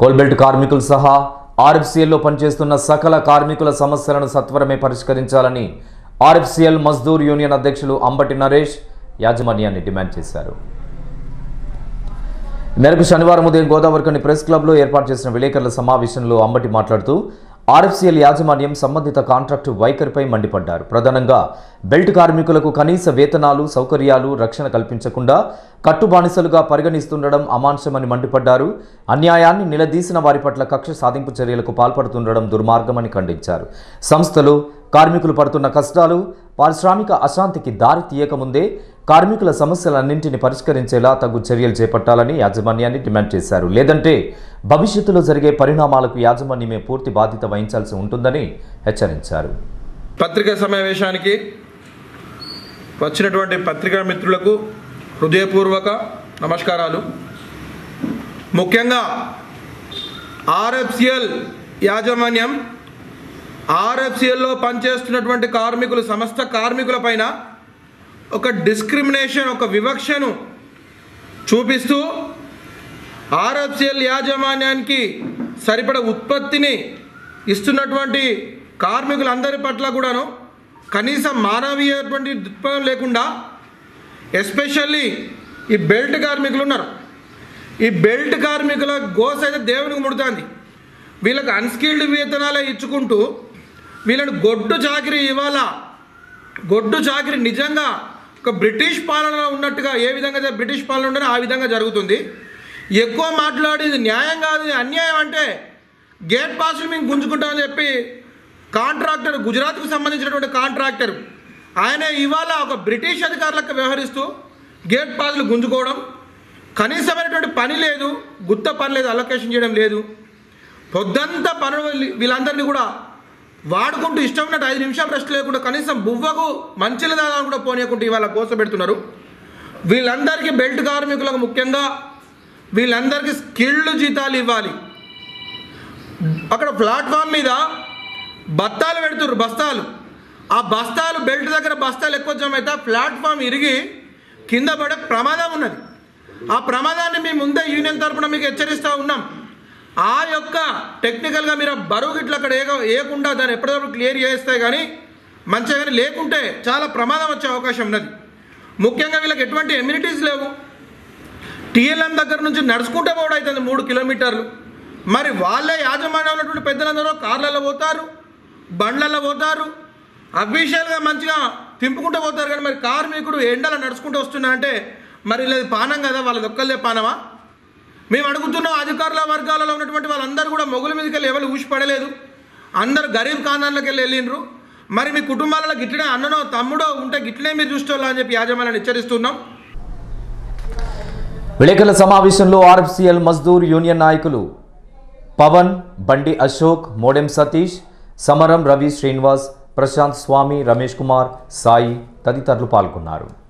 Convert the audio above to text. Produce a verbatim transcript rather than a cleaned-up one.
Coal belt కార్మికులు సహా ఆర్ఎఫ్సిఎల్లో పనిచేస్తున్న సకల కార్మికుల సమస్యలను సత్వరమే పరిష్కరించాలని ఆర్ఎఫ్సిఎల్ మజ్దూర్ యూనియన్ అధ్యక్షులు అంబటి నరేష్ యాజమాన్యాన్ని డిమాండ్ చేశారు. మేరకు శనివారం ఉదయం గోదావరికని ప్రెస్ క్లబ్లో ఏర్పాటు చేసిన విలేకరుల సమావేశంలో అంబటి మాట్లాడుతూ ఆర్ఎఫ్సిఎల్ యాజమాన్యం సంబంధిత కాంట్రాక్టు వైఖరిపై మండిపడ్డారు. ప్రధానంగా బెల్ట్ కార్మికులకు కనీస వేతనాలు, సౌకర్యాలు, రక్షణ కల్పించకుండా కట్టుబానిసలుగా పరిగణిస్తుండడం అమానుషమని మండిపడ్డారు. అన్యాయాన్ని నిలదీసిన వారి పట్ల కక్ష సాధింపు చర్యలకు పాల్పడుతుండడం దుర్మార్గమని ఖండించారు. సంస్థలు కార్మికులు పడుతున్న కష్టాలు, పారిశ్రామిక అశాంతికి దారి తీయకముందే కార్మికుల సమస్యలన్నింటినీ పరిష్కరించేలా తగు చర్యలు చేపట్టాలని యాజమాన్యాన్ని డిమాండ్ చేశారు. లేదంటే భవిష్యత్తులో జరిగే పరిణామాలకు యాజమాన్యమే పూర్తి బాధ్యత వహించాల్సి ఉంటుందని హెచ్చరించారు. పత్రికా సమావేశానికి వచ్చినటువంటి పత్రికా మిత్రులకు హృదయపూర్వక నమస్కారాలు. ముఖ్యంగా ఆర్ఎఫ్సిఎల్ యాజమాన్యం ఆర్ఎఫ్సిఎల్లో పనిచేస్తున్నటువంటి కార్మికులు సమస్త కార్మికుల పైన ఒక డిస్క్రిమినేషన్, ఒక వివక్షను చూపిస్తూ ఆర్ఎఫ్సిఎల్ యాజమాన్యానికి సరిపడ ఉత్పత్తిని ఇస్తున్నటువంటి కార్మికులందరి పట్ల కూడాను కనీసం మానవీయటువంటి దృక్పథం లేకుండా, ఎస్పెషల్లీ ఈ బెల్ట్ కార్మికులు ఉన్నారు. ఈ బెల్ట్ కార్మికుల గోస అయితే దేవునికి ముడుతుంది. వీళ్ళకి అన్స్కిల్డ్ వేతనాలే ఇచ్చుకుంటూ వీళ్ళని గొడ్డు చాకిరి ఇవాళ గొడ్డు చాకిరి నిజంగా ఒక బ్రిటిష్ పాలన ఉన్నట్టుగా ఏ విధంగా బ్రిటిష్ పాలన ఉండదో ఆ విధంగా జరుగుతుంది. ఎక్కువ మాట్లాడేది న్యాయం కాదు, అన్యాయం అంటే గేట్ పాసులు మేము గుంజుకుంటామని చెప్పి కాంట్రాక్టర్, గుజరాత్కు సంబంధించినటువంటి కాంట్రాక్టర్ ఆయన ఇవాళ ఒక బ్రిటిష్ అధికారులకు వ్యవహరిస్తూ గేట్ పాసులు గుంజుకోవడం, కనీసమైనటువంటి పని లేదు, గుత్త పని లేదు, అలొకేషన్ చేయడం లేదు. పొద్దంతా పనులు వీళ్ళందరినీ కూడా వాడుకుంటూ ఇష్టం ఉన్నట్టు ఐదు నిమిషాలు రెస్ట్ లేకుండా కనీసం బువ్వకు మంచిల దాదా కూడా పోనీయకుండా ఇవాళ కోస పెడుతున్నారు. వీళ్ళందరికీ బెల్ట్ కార్మికులకు ముఖ్యంగా వీళ్ళందరికీ స్కిల్డ్ జీతాలు ఇవ్వాలి. అక్కడ ప్లాట్ఫామ్ మీద బస్తాలు పెడుతున్నారు, బస్తాలు. ఆ బస్తాలు బెల్ట్ దగ్గర బస్తాలు ఎక్కువ జమ అయితే ప్లాట్ఫామ్ ఇరిగి కింద పడే ప్రమాదం ఉన్నది. ఆ ప్రమాదాన్ని మేము ముందే యూనియన్ తరఫున మీకు హెచ్చరిస్తూ ఉన్నాం. ఆ యొక్క టెక్నికల్గా మీరు బరువు గిట్ల అక్కడ ఏ వేయకుండా దాన్ని ఎప్పటికప్పుడు క్లియర్ చేస్తే కానీ మంచిగా, కానీ లేకుంటే చాలా ప్రమాదం వచ్చే అవకాశం ఉన్నది. ముఖ్యంగా వీళ్ళకి ఎటువంటి ఎమ్యూనిటీస్ లేవు. టీఎల్ఎం దగ్గర నుంచి నడుచుకుంటే పోవడం అవుతుంది మూడు కిలోమీటర్లు. మరి వాళ్ళే యాజమాన్యం ఉన్నటువంటి పెద్దలందరూ కార్లలో పోతారు, బండ్లలో పోతారు, అఫీషియల్గా మంచిగా తింపుకుంటూ పోతారు. కానీ మరి కార్మికుడు ఎండలో నడుచుకుంటూ వస్తున్నా అంటే మరి వీళ్ళది పానం కదా, వాళ్ళది ఒక్కళ్ళే పానమా? మేము అడుగుతున్నాం, అధికారుల వర్గాలలో ఉన్నటువంటి వాళ్ళందరూ కూడా మొగుల మీదకి వెళ్ళి ఎవరు ఊసిపడలేదు, అందరూ గరీబ్ ఖానాల్లోకి వెళ్ళి వెళ్ళిండ్రు. మరి మీ కుటుంబాలలో గిట్లనే అన్ననో తమ్ముడో ఉంటే గిట్లనే మీరు చూసుకోవాలని అని చెప్పి యాజమాన్యాన్ని హెచ్చరిస్తున్నాం. విలేకరుల సమావేశంలో ఆర్ఎఫ్సిఎల్ మజ్దూర్ యూనియన్ నాయకులు పవన్, బండి అశోక్, మోడెం సతీష్, సమరం రవి, శ్రీనివాస్, ప్రశాంత్ స్వామి, రమేష్ కుమార్, సాయి తదితరులు పాల్గొన్నారు.